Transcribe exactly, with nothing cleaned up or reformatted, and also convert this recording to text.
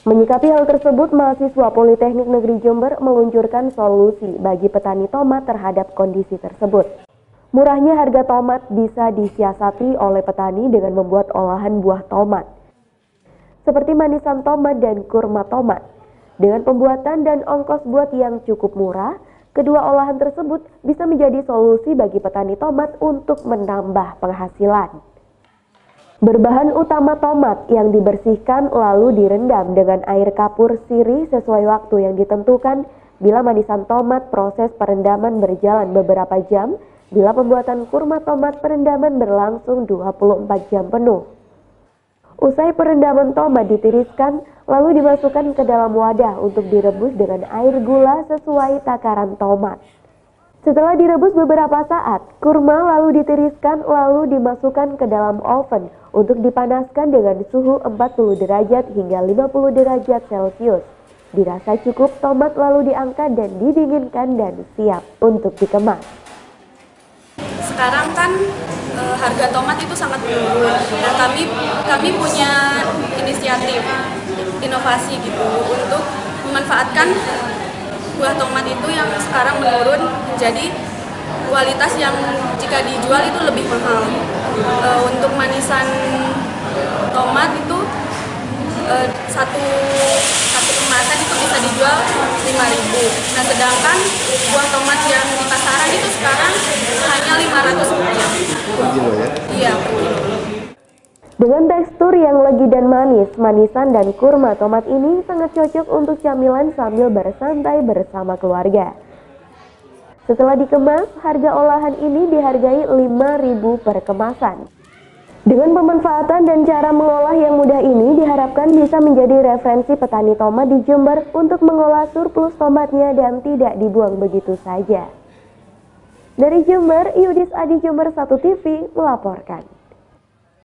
Menyikapi hal tersebut, mahasiswa Politeknik Negeri Jember meluncurkan solusi bagi petani tomat terhadap kondisi tersebut. Murahnya harga tomat bisa disiasati oleh petani dengan membuat olahan buah tomat, seperti manisan tomat dan kurma tomat. Dengan pembuatan dan ongkos buat yang cukup murah, kedua olahan tersebut bisa menjadi solusi bagi petani tomat untuk menambah penghasilan. Berbahan utama tomat yang dibersihkan lalu direndam dengan air kapur sirih sesuai waktu yang ditentukan. Bila manisan tomat, proses perendaman berjalan beberapa jam. Bila pembuatan kurma tomat, perendaman berlangsung dua puluh empat jam penuh. Usai perendaman tomat ditiriskan, lalu dimasukkan ke dalam wadah untuk direbus dengan air gula sesuai takaran tomat. Setelah direbus beberapa saat, kurma lalu ditiriskan lalu dimasukkan ke dalam oven untuk dipanaskan dengan suhu empat puluh derajat hingga lima puluh derajat Celcius. Dirasa cukup, tomat lalu diangkat dan didinginkan dan siap untuk dikemas. Sekarang kan e, harga tomat itu sangat menurun dan kami kami punya inisiatif inovasi gitu untuk memanfaatkan buah tomat itu yang sekarang menurun menjadi kualitas yang jika dijual itu lebih mahal. E, untuk manisan tomat itu e, satu satu kemasan itu bisa dijual lima ribu. Nah, sedangkan buah tomat yang di pasaran itu sekarang hanya lima ratus rupiah. Per kilo ya? Iya, per kilo. Dengan tekstur yang legi dan manis, manisan dan kurma tomat ini sangat cocok untuk camilan sambil bersantai bersama keluarga. Setelah dikemas, harga olahan ini dihargai lima ribu per kemasan. Dengan pemanfaatan dan cara mengolah yang mudah ini diharapkan bisa menjadi referensi petani tomat di Jember untuk mengolah surplus tomatnya dan tidak dibuang begitu saja. Dari Jember, Yudis Adi Jember satu T V melaporkan.